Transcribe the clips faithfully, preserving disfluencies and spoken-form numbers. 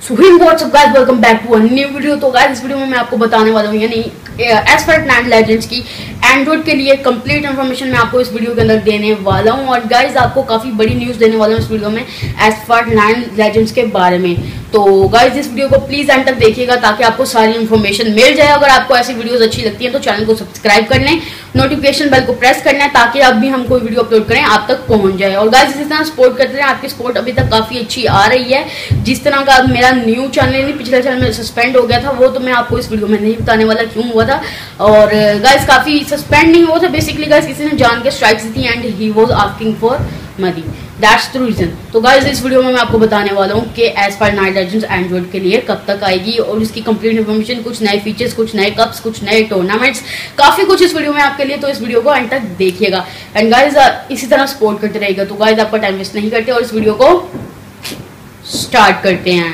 So what's up guys, welcome back to a new video. तो guys इस video में मैं आपको बताने वाला हूँ यानी एसफॉल्ट नाइन लेजेंड्स की एंड्रॉइड के लिए कंप्लीट इन्फॉर्मेशन मैं आपको इस वीडियो के अंदर देने वाला हूँ। और गाइस आपको काफी बड़ी न्यूज देने वाला हूँ इस वीडियो में एसफॉल्ट नाइन लेजेंड्स के बारे में। तो गाइस इस वीडियो को प्लीज एंड तक देखिएगा ताकि आपको सारी इन्फॉर्मेशन मिल जाए। अगर आपको ऐसी वीडियोस अच्छी लगती है तो चैनल को सब्सक्राइब कर लें, नोटिफिकेशन बेल को प्रेस करना है ताकि अब भी हम कोई वीडियो अपलोड करें आप तक पहुंच जाए। और गाइस इसी तरह सपोर्ट करते रहे, आपकी सपोर्ट अभी तक काफी अच्छी आ रही है। जिस तरह का मेरा न्यू चैनल नहीं पिछले चैनल में सस्पेंड हो गया था वो तो मैं आपको इस वीडियो में नहीं बताने वाला क्यों हुआ था। और गाइस काफी सस्पेंड नहीं हुआ था, बेसिकली गाइस किसी ने जान के स्ट्राइक्स दी and he was asking for money, that's the reason. तो गाइस इस वीडियो में मैं आपको बताने वाला हूँ कि एसफॉल्ट नाइन लेजेंड्स एंड्रॉइड के लिए कब तक आएगी और इसकी कंप्लीट इन्फॉर्मेशन, कुछ नए फीचर्स, कुछ नए कप्स, कुछ नए टूर्नामेंट्स, काफी कुछ इस वीडियो में आपके लिए। तो इस वीडियो को एंड तक देखिएगा एंड गाइस इसी तरह सपोर्ट करते रहेगा। तो गाइस आपका टाइम वेस्ट नहीं करते और इस वीडियो को स्टार्ट करते हैं।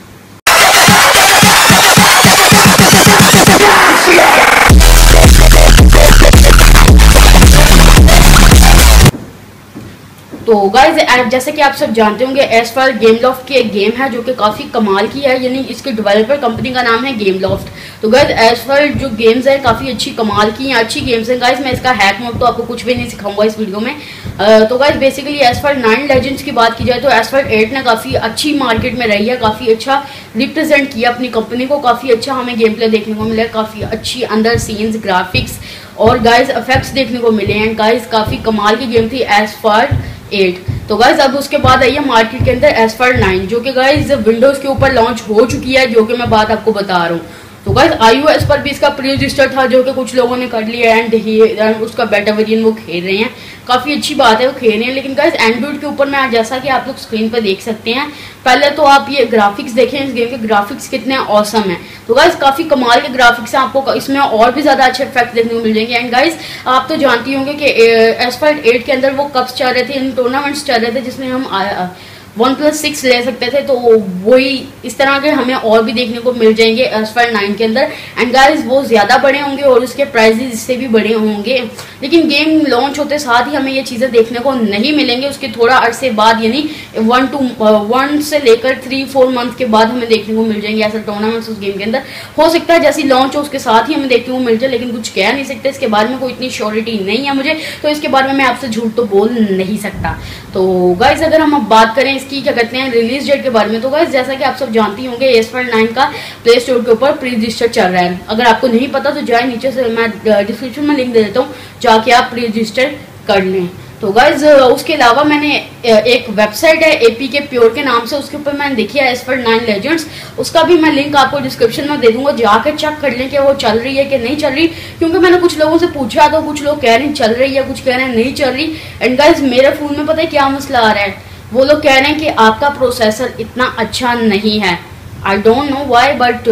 तो गाइज जैसे कि आप सब जानते होंगे एसफॉल्ट गेम लॉफ्ट की एक गेम है जो कि काफी कमाल की है, यानी इसके डेवलपर कंपनी का नाम है गेम लॉफ्ट। तो गाइज एसफॉल्ट जो गेम्स है काफी अच्छी कमाल की हैं, अच्छी गेम्स हैं। गाइज मैं इसका हैक मोड तो आपको कुछ भी नहीं सिखाऊंगा इस वीडियो में। तो guys basically asphalt nine legends की बात की जाए तो एसफॉल्ट एट ने काफी अच्छी मार्केट में रही है, काफी अच्छा रिप्रेजेंट किया अपनी कंपनी को, काफी अच्छा हमें गेम प्ले देखने को मिला, काफी अच्छी अंदर सीन्स, ग्राफिक्स और गाइज इफेक्ट्स देखने को मिले हैं। गाइज काफी कमाल की गेम थी एसफॉल्ट एट। तो गाइज अब उसके बाद आई है मार्केट के अंदर एसफॉल्ट नाइन जो कि गाइज विंडोज के ऊपर लॉन्च हो चुकी है, जो कि मैं बात आपको बता रहा हूँ। तो गाइज आईओएस पर भी इसका प्री रजिस्टर था जो कि कुछ लोगों ने कर लिया एंड एंड उसका बेटा वेरिएंट वो खेल रहे हैं, काफी अच्छी बात है वो खेल रहे हैं। लेकिन गाइज एंड्रॉइड के ऊपर मैं जैसा कि आप लोग स्क्रीन पर देख सकते हैं, पहले तो आप ये ग्राफिक्स देखें, इस गेम के ग्राफिक्स कितने ऑसम है। तो गाइज काफी कमाल के ग्राफिक्स हैं, आपको इसमें और भी ज्यादा अच्छे इफेक्ट देखने को मिल जाएंगे। एंड गाइज आप तो जानती होंगे कि एसफॉल्ट एट के अंदर वो कप्स चल रहे थे, इन टूर्नामेंट्स चल रहे थे जिसमें हम वन प्लस सिक्स ले सकते थे। तो वही इस तरह के हमें और भी देखने को मिल जाएंगे एसफॉल्ट नाइन के अंदर। एंड गाइस वो ज्यादा बड़े होंगे और उसके प्राइजेस इससे भी बड़े होंगे, लेकिन गेम लॉन्च होते साथ ही हमें ये चीजें देखने को नहीं मिलेंगे। उसके थोड़ा अरसे बाद यानी वन टू वन से लेकर थ्री फोर मंथ के बाद हमें देखने को मिल जाएंगे ऐसे टूर्नामेंट्स उस गेम के अंदर। हो सकता है जैसी लॉन्च हो उसके साथ ही हमें देखने को मिल जाए, लेकिन कुछ कह नहीं सकते, इसके बारे में कोई इतनी श्योरिटी नहीं है मुझे, तो इसके बारे में मैं आपसे झूठ तो बोल नहीं सकता। तो गाइज अगर हम अब बात करें इसकी क्या कहते हैं रिलीज डेट के बारे में, तो गाइज जैसा कि आप सब जानती होंगे एसफॉल्ट नाइन का प्ले स्टोर के ऊपर प्री रजिस्टर चल रहा है। अगर आपको नहीं पता तो जाए नीचे से मैं डिस्क्रिप्शन में लिंक दे देता हूँ, जाके आप प्री रजिस्टर कर लें। तो गाइज उसके अलावा मैंने एक वेबसाइट है एपी के प्योर के नाम से, उसके ऊपर मैंने देखी है एसफॉल्ट नाइन लेजेंड्स, उसका भी मैं लिंक आपको डिस्क्रिप्शन में दे दूंगा, जाकर चेक कर लें कि वो चल रही है कि नहीं चल रही। क्योंकि मैंने कुछ लोगों से पूछा तो कुछ लोग कह रहे हैं चल रही है, कुछ कह रहे हैं नहीं चल रही। एंड गाइज मेरे फोन में पता है क्या मसला आ रहा है, वो लोग कह रहे हैं कि आपका प्रोसेसर इतना अच्छा नहीं है। I don't know why, but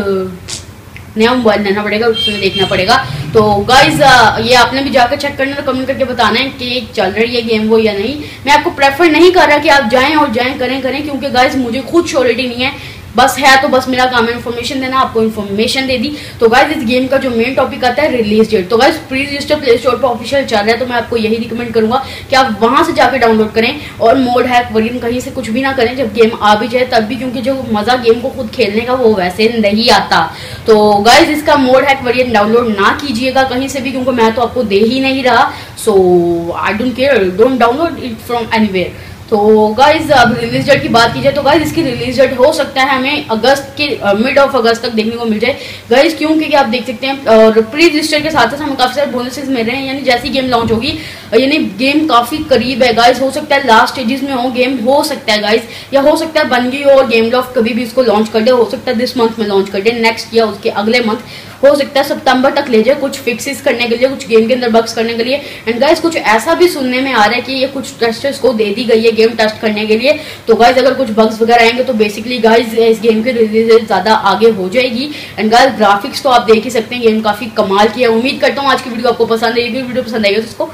नया मोबाइल लेना पड़ेगा, उसमें देखना पड़ेगा। तो गाइज ये आपने भी जाकर चेक करना और कमेंट करके बताना है कि चल रही है गेम वो या नहीं। मैं आपको प्रेफर नहीं कर रहा कि आप जाएं और जाएं करें करें क्योंकि गाइज मुझे खुद श्योरिटी नहीं है, बस है तो बस मेरा काम है इन्फॉर्मेशन देना, आपको इन्फॉर्मेशन दे दी। तो गाइज इस गेम का जो मेन टॉपिक आता है रिलीज डेट। तो guys pre register play store पर ऑफिशियल चल रहा है, तो मैं आपको यही रिकमेंड करूंगा कि आप वहां से जाकर डाउनलोड करें और मोड हैक वरीन कहीं से कुछ भी ना करें जब गेम आ भी जाए तब भी, क्योंकि जो मजा गेम को खुद खेलने का वो वैसे नहीं आता। तो गाइज इसका मोड हैक वरीन डाउनलोड ना कीजिएगा कहीं से भी, क्योंकि मैं तो आपको दे ही नहीं रहा। So I don't care, don't download it from anywhere. तो गाइज अब रिलीज डेट की बात की जाए तो गाइज इसकी रिलीज डेट हो सकता है हमें अगस्त के मिड ऑफ अगस्त तक देखने को मिल जाए गाइज, क्योंकि कि आप देख सकते हैं और प्री रजिस्टर के साथ साथ हमें काफी सारे बोनसेस मिल रहे हैं, यानी जैसी गेम लॉन्च होगी यानी गेम काफी करीब है गाइज, हो सकता है लास्ट स्टेजेस में हो गेम, हो सकता है गाइज, या हो सकता है बन गई हो और गेम लॉफ्ट कभी भी इसको लॉन्च कर दे, हो सकता है दिस मंथ में लॉन्च कर दे, नेक्स्ट या उसके अगले मंथ, हो सकता है सितंबर तक ले जाए कुछ फिक्सेस करने के लिए, कुछ गेम के अंदर बग्स करने के लिए। एंड गाइज कुछ ऐसा भी सुनने में आ रहा है कि ये कुछ टेस्टर्स को दे दी गई है गेम टेस्ट करने के लिए। तो गाइज अगर कुछ बग्स वगैरह आएंगे तो बेसिकली गाइज इस गेम की रिलीज ज्यादा आगे हो जाएगी। एंड गाइज ग्राफिक्स तो आप देख ही सकते हैं, गेम काफी कमाल की है। उम्मीद करता हूँ आज की वीडियो आपको पसंद आएगी, वीडियो पसंद आएगी तो उसको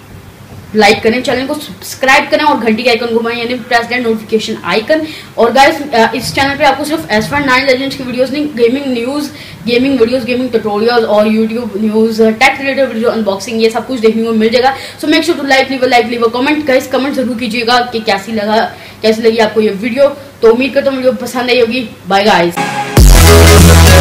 लाइक करें, चैनल को सब्सक्राइब करें और घंटी के आइकन घुमाएं यानी प्रेस दैट नोटिफिकेशन आइकन। और गाइस इस चैनल पे आपको सिर्फ एसफॉल्ट नाइन लेजेंड्स की वीडियोस नहीं, gaming news, gaming videos, gaming tutorials और YouTube news, tech related video, unboxing, ये सब कुछ देखने को मिल जाएगा। So make sure to like leave a like leave a comment. Guys comment जरूर कीजिएगा कि कैसी लगा कैसी लगी आपको ये वीडियो। तो उम्मीद करता हूँ वीडियो पसंद आई होगी। Bye guys.